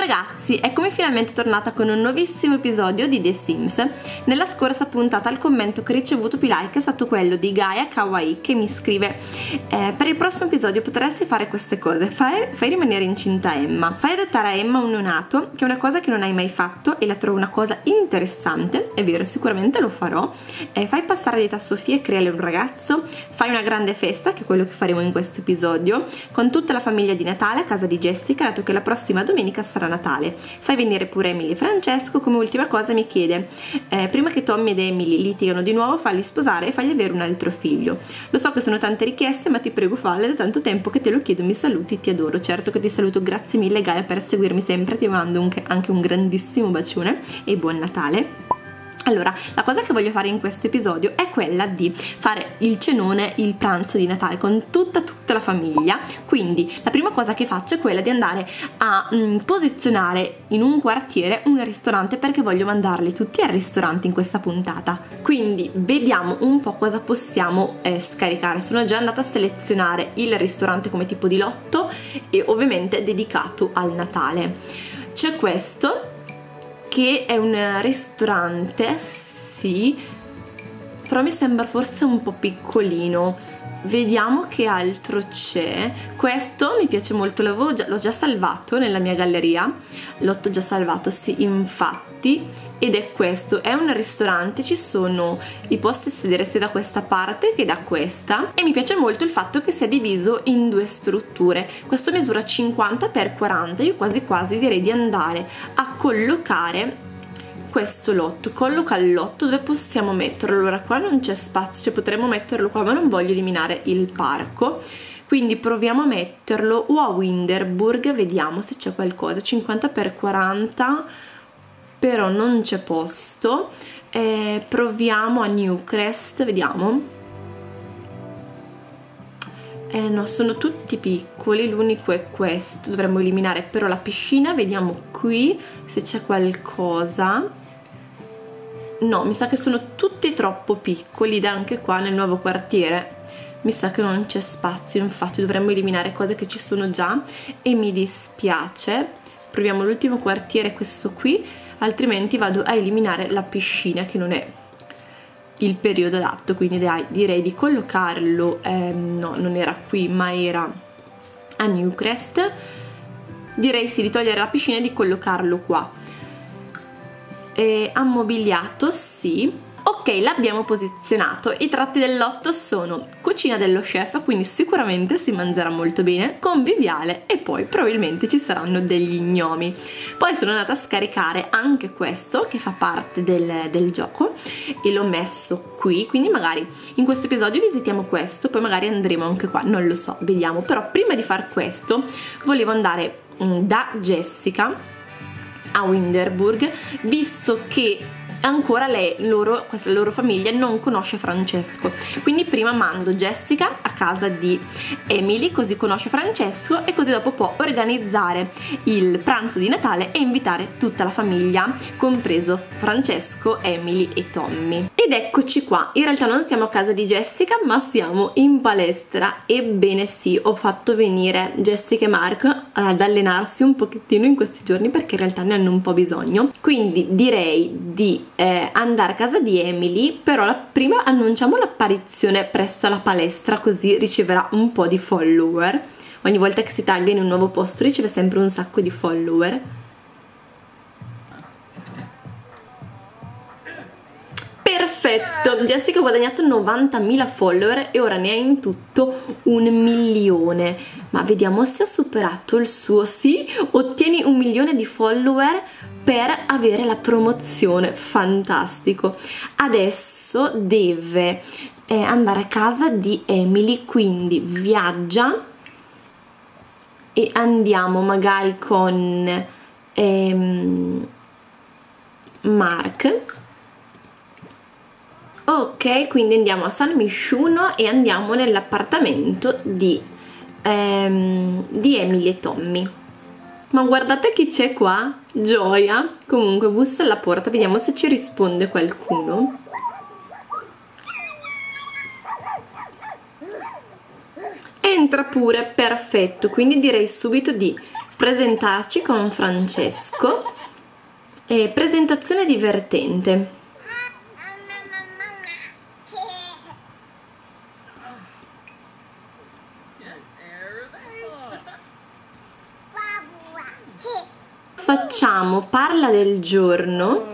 ragazzi, eccomi finalmente tornata con un nuovissimo episodio di The Sims. Nella scorsa puntata il commento che ho ricevuto più like è stato quello di Gaia Kawaii, che mi scrive per il prossimo episodio potresti fare queste cose: fai rimanere incinta Emma, fai adottare a Emma un neonato, che è una cosa che non hai mai fatto e la trovo una cosa interessante. È vero, sicuramente lo farò. Fai passare l'età a Sofia e creale un ragazzo, fai una grande festa, che è quello che faremo in questo episodio, con tutta la famiglia di Natale a casa di Jessica, dato che la prossima domenica sarà Natale. Fai venire pure Emily e Francesco. Come ultima cosa mi chiede prima che Tommy ed Emily litigano di nuovo, falli sposare e fagli avere un altro figlio. Lo so che sono tante richieste, ma ti prego falle, da tanto tempo che te lo chiedo. Mi saluti, ti adoro. Certo che ti saluto, grazie mille Gaia per seguirmi sempre, ti mando anche un grandissimo bacione e buon Natale. Allora, la cosa che voglio fare in questo episodio è quella di fare il cenone, il pranzo di Natale con tutta la famiglia. Quindi la prima cosa che faccio è quella di andare a posizionare in un quartiere un ristorante, perché voglio mandarli tutti al ristorante in questa puntata. Quindi vediamo un po' cosa possiamo scaricare. Sono già andata a selezionare il ristorante come tipo di lotto e ovviamente dedicato al Natale. C'è questo che è un ristorante, sì, però mi sembra forse un po' piccolino. Vediamo che altro c'è. Questo mi piace molto, l'ho già salvato nella mia galleria, l'ho già salvato, sì, infatti, ed è questo, è un ristorante, ci sono i posti a sedere sia da questa parte che da questa, e mi piace molto il fatto che sia diviso in due strutture. Questo misura 50 x 40, io quasi quasi direi di andare a collocare questo lotto. Colloca il lotto, dove possiamo metterlo? Allora qua non c'è spazio, cioè potremmo metterlo qua, ma non voglio eliminare il parco, quindi proviamo a metterlo o a Winterburg, vediamo se c'è qualcosa. 50 x 40 però non c'è posto. Proviamo a Newcrest, vediamo. No, sono tutti piccoli, l'unico è questo, dovremmo eliminare però la piscina. Vediamo qui se c'è qualcosa. No, mi sa che sono tutti troppo piccoli, ed anche qua nel nuovo quartiere mi sa che non c'è spazio, infatti dovremmo eliminare cose che ci sono già e mi dispiace. Proviamo l'ultimo quartiere, questo qui, altrimenti vado a eliminare la piscina, che non è il periodo adatto, quindi direi di collocarlo, no, non era qui ma era a Newcrest. Direi sì, di togliere la piscina e di collocarlo qua. Ammobiliato, sì. Ok, l'abbiamo posizionato. I tratti del lotto sono cucina dello chef, quindi sicuramente si mangerà molto bene, conviviale, e poi probabilmente ci saranno degli gnomi. Poi sono andata a scaricare anche questo, che fa parte del gioco, e l'ho messo qui, quindi magari in questo episodio visitiamo questo, poi magari andremo anche qua, non lo so, vediamo. Però prima di far questo volevo andare da Jessica a Winterburg, visto che ancora questa loro famiglia non conosce Francesco, quindi prima mando Jessica a casa di Emily, così conosce Francesco e così dopo può organizzare il pranzo di Natale e invitare tutta la famiglia, compreso Francesco, Emily e Tommy. Ed eccoci qua, in realtà non siamo a casa di Jessica ma siamo in palestra. Ebbene sì, ho fatto venire Jessica e Mark ad allenarsi un pochettino in questi giorni, perché in realtà ne hanno un po' bisogno, quindi direi di andare a casa di Emily. Però prima annunciamo l'apparizione presso alla palestra, così riceverà un po' di follower. Ogni volta che si tagga in un nuovo posto riceve sempre un sacco di follower. Perfetto, Jessica ha guadagnato 90.000 follower e ora ne ha in tutto 1 milione. Ma vediamo se ha superato il suo. Sì, ottieni 1 milione di follower per avere la promozione, fantastico. Adesso deve andare a casa di Emily, quindi viaggia e andiamo magari con Mark. Ok, quindi andiamo a San Misciuno e andiamo nell'appartamento di Emily e Tommy. Ma guardate chi c'è qua, Gioia. Comunque bussa alla porta, vediamo se ci risponde qualcuno. Entra pure, perfetto. Quindi direi subito di presentarci con Francesco e presentazione divertente. Facciamo parla del giorno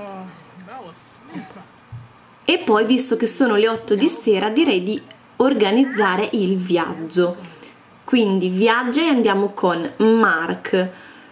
e poi, visto che sono le 8 di sera, direi di organizzare il viaggio. Quindi viaggia e andiamo con Mark,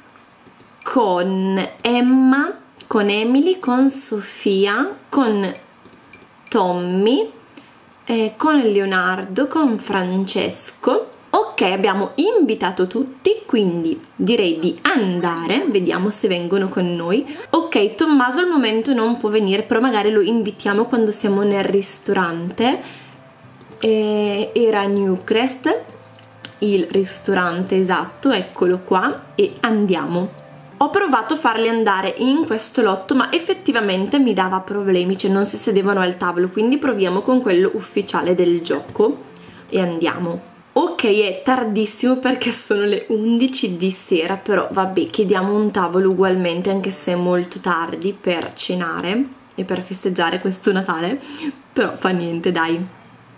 con Emma, con Emily, con Sofia, con Tommy, con Leonardo, con Francesco. Ok, abbiamo invitato tutti, quindi direi di andare, vediamo se vengono con noi. Ok, Tommaso al momento non può venire, però magari lo invitiamo quando siamo nel ristorante. Era Newcrest, il ristorante esatto, eccolo qua, e andiamo. Ho provato a farli andare in questo lotto, ma effettivamente mi dava problemi, cioè non si sedevano al tavolo, quindi proviamo con quello ufficiale del gioco e andiamo. Ok, è tardissimo perché sono le 11 di sera, però vabbè, chiediamo un tavolo ugualmente, anche se è molto tardi, per cenare e per festeggiare questo Natale, però fa niente, dai.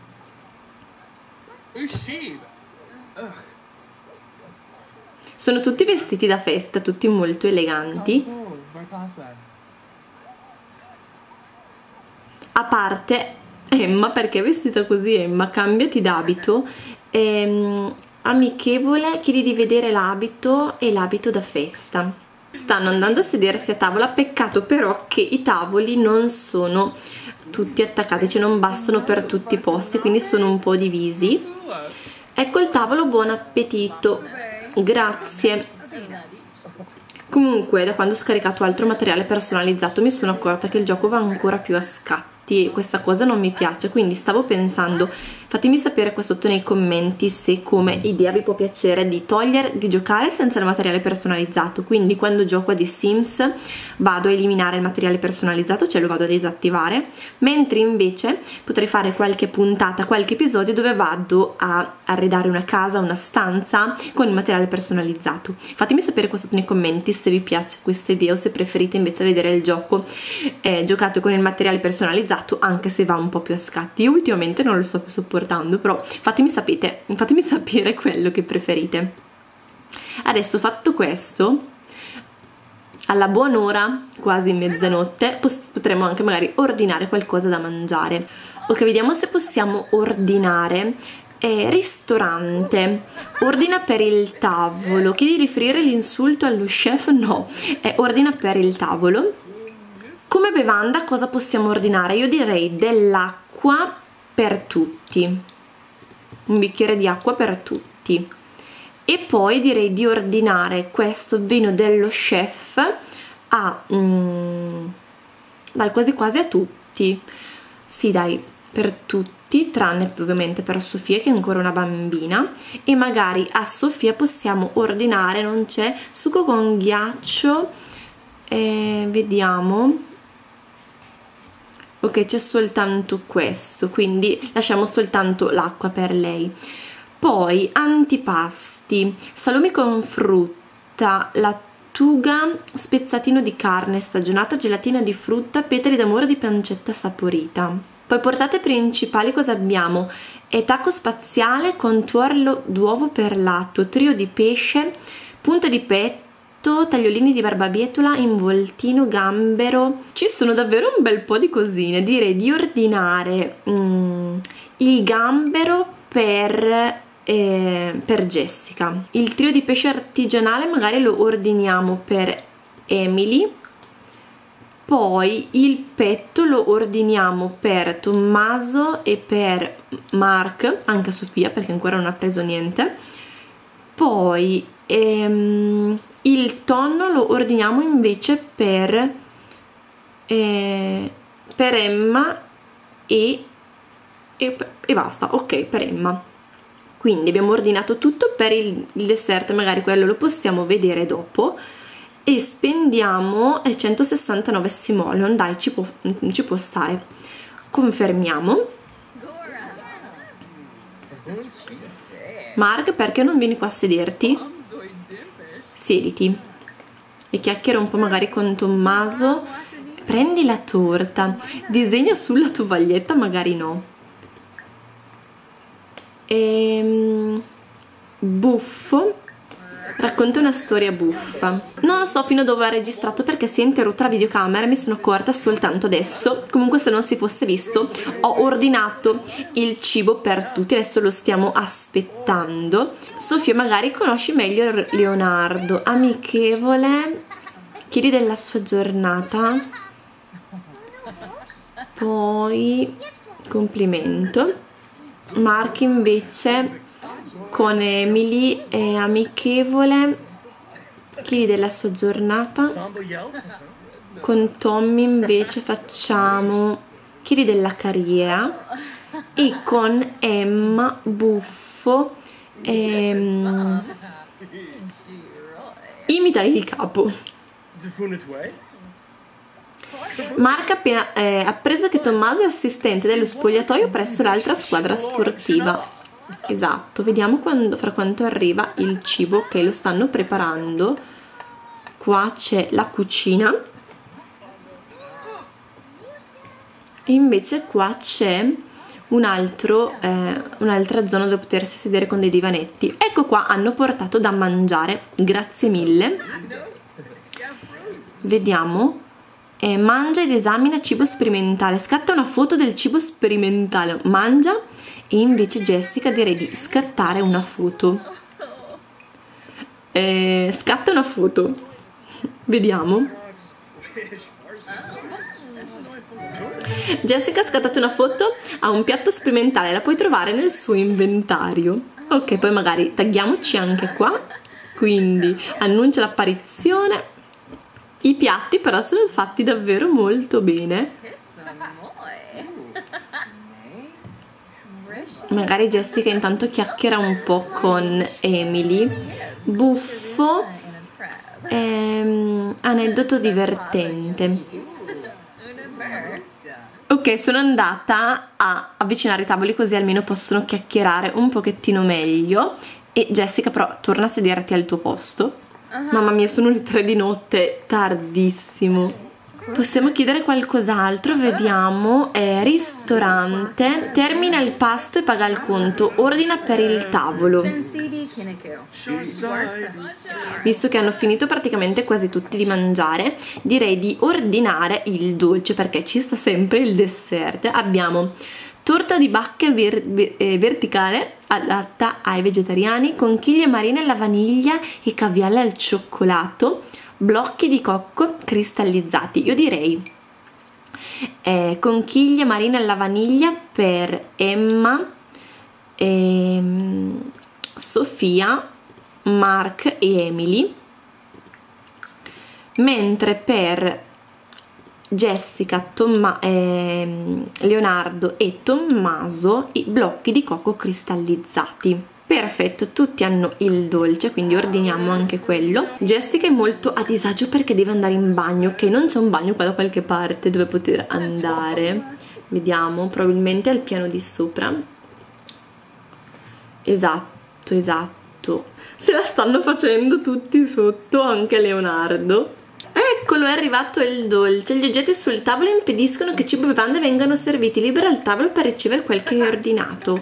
Sono tutti vestiti da festa, tutti molto eleganti. A parte Emma, perché è vestita così Emma? Cambiati d'abito. Amichevole, chiedi di vedere l'abito e l'abito da festa. Stanno andando a sedersi a tavola, peccato però che i tavoli non sono tutti attaccati, cioè non bastano per tutti i posti, quindi sono un po' divisi. Ecco il tavolo, buon appetito, grazie. Comunque, da quando ho scaricato altro materiale personalizzato mi sono accorta che il gioco va ancora più a scatti e questa cosa non mi piace, quindi stavo pensando, fatemi sapere qua sotto nei commenti se come idea vi può piacere di giocare senza il materiale personalizzato, quindi quando gioco a The Sims vado a eliminare il materiale personalizzato, cioè lo vado a disattivare, mentre invece potrei fare qualche puntata, qualche episodio dove vado a arredare una casa, una stanza con il materiale personalizzato. Fatemi sapere qua sotto nei commenti se vi piace questa idea o se preferite invece vedere il gioco giocato con il materiale personalizzato, anche se va un po' più a scatti. Io ultimamente non lo sto più sopportando, però fatemi sapere quello che preferite. Adesso, fatto questo, alla buon'ora, quasi mezzanotte, potremo anche magari ordinare qualcosa da mangiare. Ok, vediamo se possiamo ordinare. Ristorante, ordina per il tavolo, chiedi di riferire l'insulto allo chef? No, ordina per il tavolo. Come bevanda cosa possiamo ordinare? Io direi dell'acqua per tutti, un bicchiere di acqua per tutti, e poi direi di ordinare questo vino dello chef a dai, quasi quasi a tutti, sì dai, per tutti, tranne ovviamente per Sofia che è ancora una bambina, e magari a Sofia possiamo ordinare, non c'è, succo con ghiaccio, vediamo. Ok, c'è soltanto questo, quindi lasciamo soltanto l'acqua per lei. Poi antipasti, salumi con frutta, lattuga, spezzatino di carne stagionata, gelatina di frutta, petali d'amore di pancetta saporita. Poi portate principali cosa abbiamo? Taco spaziale con tuorlo d'uovo perlato, trio di pesce, punta di petto, tagliolini di barbabietola, involtino, gambero. Ci sono davvero un bel po' di cosine. Direi di ordinare il gambero per Jessica. Il trio di pesce artigianale magari lo ordiniamo per Emily. Poi il petto lo ordiniamo per Tommaso e per Mark, anche a Sofia perché ancora non ha preso niente. Poi il tonno lo ordiniamo invece per Emma e basta, ok, per Emma. Quindi abbiamo ordinato tutto. Per il dessert magari quello lo possiamo vedere dopo, e spendiamo 169 simoleon, dai, ci può stare. Confermiamo. Mark, perché non vieni qua a sederti? siediti e chiacchiera un po' magari con Tommaso. Prendi la torta, disegna sulla tovaglietta, magari no. Buffo, racconta una storia buffa. Non so fino a dove ha registrato perché si è interrotta la videocamera e mi sono accorta soltanto adesso. Comunque, se non si fosse visto, ho ordinato il cibo per tutti, adesso lo stiamo aspettando. Sofia, magari conosci meglio Leonardo. Amichevole, chiedi della sua giornata, poi complimento. Mark invece con Emily è amichevole, chiedi della sua giornata. Con Tommy invece facciamo chiedi della carriera, e con Emma buffo imita il capo. Mark ha appena appreso che Tommaso è assistente dello spogliatoio presso l'altra squadra sportiva. Esatto, vediamo fra quanto arriva il cibo, che lo stanno preparando. Qua c'è la cucina e invece qua c'è un'altra zona dove potersi sedere con dei divanetti. Ecco qua, hanno portato da mangiare, grazie mille. Vediamo. Mangia ed esamina cibo sperimentale, scatta una foto del cibo sperimentale, mangia. E invece Jessica, direi di scattare una foto. Scatta una foto, vediamo. Jessica ha scattato una foto a un piatto sperimentale, la puoi trovare nel suo inventario. Ok, poi magari tagghiamoci anche qua, quindi annuncia l'apparizione. I piatti però sono fatti davvero molto bene. Magari Jessica intanto chiacchiera un po' con Emily. Buffo, aneddoto divertente. Ok, sono andata a avvicinare i tavoli così almeno possono chiacchierare un pochettino meglio. E Jessica però torna a sederti al tuo posto. Mamma mia, sono le 3 di notte, tardissimo. Possiamo chiedere qualcos'altro, vediamo. Ristorante, termina il pasto e paga il conto, ordina per il tavolo. Visto che hanno finito praticamente quasi tutti di mangiare, direi di ordinare il dolce perché ci sta sempre il dessert. Abbiamo torta di bacche verticale adatta ai vegetariani, conchiglie marine alla vaniglia e caviale al cioccolato, blocchi di cocco cristallizzati. Io direi conchiglie marine alla vaniglia per Emma, Sofia, Mark e Emily, mentre per Jessica, Leonardo e Tommaso i blocchi di cocco cristallizzati. Perfetto, tutti hanno il dolce, quindi ordiniamo anche quello. Jessica è molto a disagio perché deve andare in bagno, che non c'è un bagno qua da qualche parte dove poter andare. Vediamo, probabilmente al piano di sopra. Esatto, esatto. Se la stanno facendo tutti sotto, anche Leonardo. Eccolo, è arrivato il dolce. Gli oggetti sul tavolo impediscono che cibo e bevande vengano serviti. Libera il tavolo per ricevere quel che hai ordinato.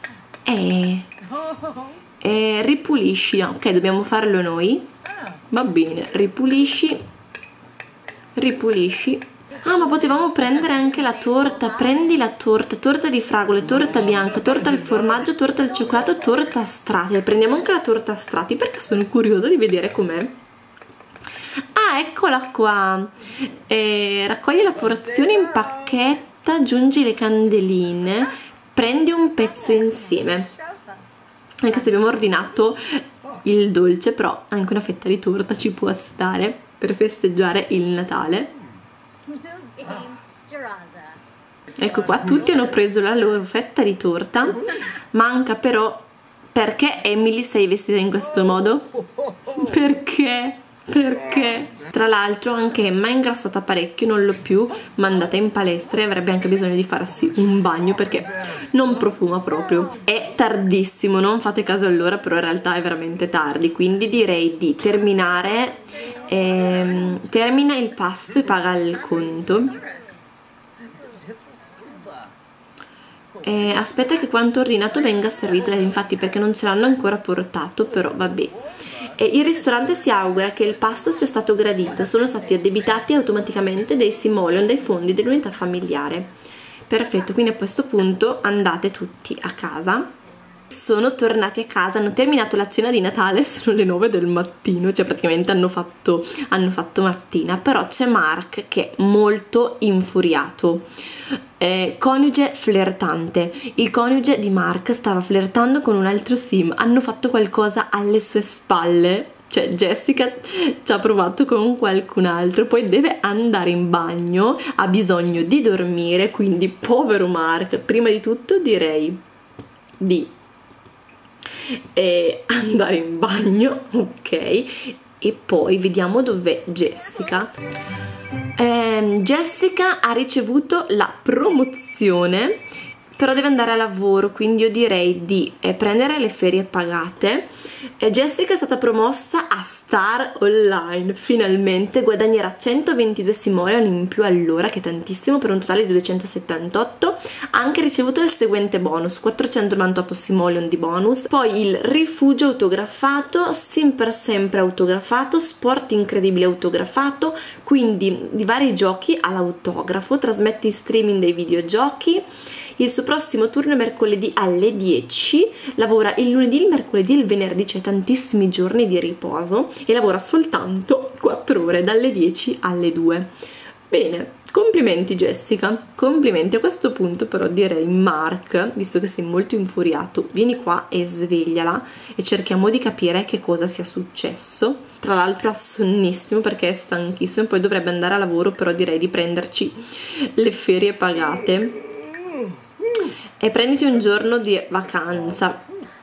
Ripulisci. Ok, dobbiamo farlo noi. Va bene, ripulisci. Ripulisci. Ah, ma potevamo prendere anche la torta. Prendi la torta. Torta di fragole, torta bianca, torta al formaggio, torta al cioccolato, torta a strati. Prendiamo anche la torta a strati perché sono curiosa di vedere com'è. Ah, eccola qua. Raccogli la porzione, impacchetta, aggiungi le candeline, prendi un pezzo insieme. Anche se abbiamo ordinato il dolce, però anche una fetta di torta ci può stare per festeggiare il Natale. Ecco qua, tutti hanno preso la loro fetta di torta. Manca però... Perché Emily sei vestita in questo modo? Perché? perché tra l'altro anche Emma è ingrassata parecchio, non l'ho più mandata in palestra e avrebbe anche bisogno di farsi un bagno perché non profuma proprio. È tardissimo, non fate caso all'ora, però in realtà è veramente tardi, quindi direi di terminare. Termina il pasto e paga il conto. Aspetta che quanto ordinato venga servito, infatti, perché non ce l'hanno ancora portato, però vabbè. Il ristorante si augura che il pasto sia stato gradito, sono stati addebitati automaticamente dei simoleon dai fondi dell'unità familiare. Perfetto, quindi a questo punto andate tutti a casa. Sono tornati a casa, hanno terminato la cena di Natale, sono le 9 del mattino, cioè praticamente hanno fatto mattina, però c'è Mark che è molto infuriato. Coniuge flirtante, il coniuge di Mark stava flirtando con un altro sim, hanno fatto qualcosa alle sue spalle, cioè Jessica ci ha provato con qualcun altro, poi deve andare in bagno, ha bisogno di dormire, quindi povero Mark, prima di tutto direi di andare in bagno, ok, e poi vediamo dov'è Jessica. Jessica ha ricevuto la promozione, però deve andare a lavoro, quindi io direi di prendere le ferie pagate. Jessica è stata promossa a Star Online, finalmente guadagnerà 122 simoleon in più all'ora, che è tantissimo, per un totale di 278. Ha anche ricevuto il seguente bonus, 498 simoleon di bonus, poi il rifugio autografato, sim per sempre autografato, sport incredibile autografato, quindi di vari giochi all'autografo, trasmette in streaming dei videogiochi. Il suo prossimo turno è mercoledì alle 10, lavora il lunedì, il mercoledì e il venerdì, c'è tantissimi giorni di riposo e lavora soltanto 4 ore, dalle 10 alle 2. Bene, complimenti Jessica, complimenti. A questo punto però direi Mark, visto che sei molto infuriato, vieni qua e svegliala e cerchiamo di capire che cosa sia successo. Tra l'altro è sonnissimo perché è stanchissimo, poi dovrebbe andare a lavoro, però direi di prenderci le ferie pagate e prenditi un giorno di vacanza.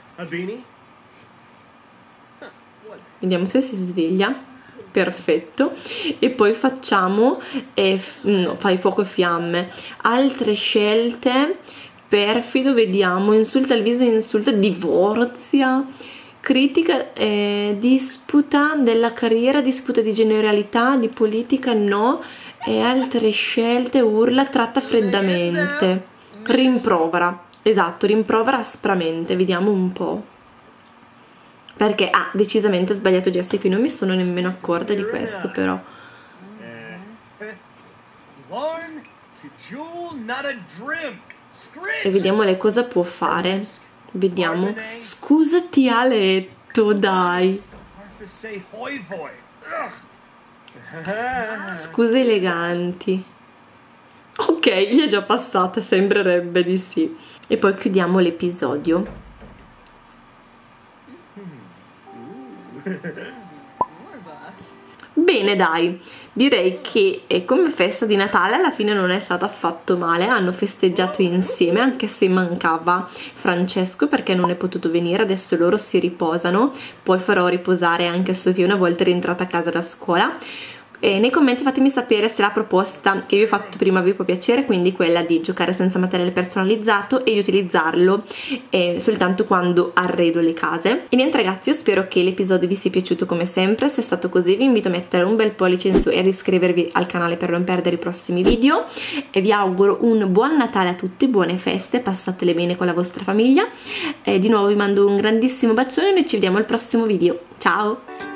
Vediamo se si sveglia. Perfetto. E poi facciamo no, fai fuoco e fiamme. Altre scelte. Perfido, vediamo. Insulta il viso, insulta, divorzia, critica, disputa della carriera, disputa di generalità, di politica, no. E altre scelte, urla, tratta freddamente, rimprovera, esatto, rimprovera aspramente. Vediamo un po', perché ha decisamente sbagliato Jessica, io non mi sono nemmeno accorta di questo, però e vediamo lei cosa può fare. Vediamo, scusati a letto, dai, scuse eleganti. Ok, gli è già passata, sembrerebbe di sì. E poi chiudiamo l'episodio. Bene, dai, direi che come festa di Natale alla fine non è stata affatto male. Hanno festeggiato insieme, anche se mancava Francesco perché non è potuto venire, adesso loro si riposano, poi farò riposare anche Sofia una volta rientrata a casa da scuola. Nei commenti fatemi sapere se la proposta che vi ho fatto prima vi può piacere, quindi quella di giocare senza materiale personalizzato e di utilizzarlo soltanto quando arredo le case. E niente ragazzi, io spero che l'episodio vi sia piaciuto come sempre. Se è stato così vi invito a mettere un bel pollice in su e ad iscrivervi al canale per non perdere i prossimi video, e vi auguro un buon Natale a tutti, buone feste, passatele bene con la vostra famiglia, e di nuovo vi mando un grandissimo bacione e noi ci vediamo al prossimo video. Ciao!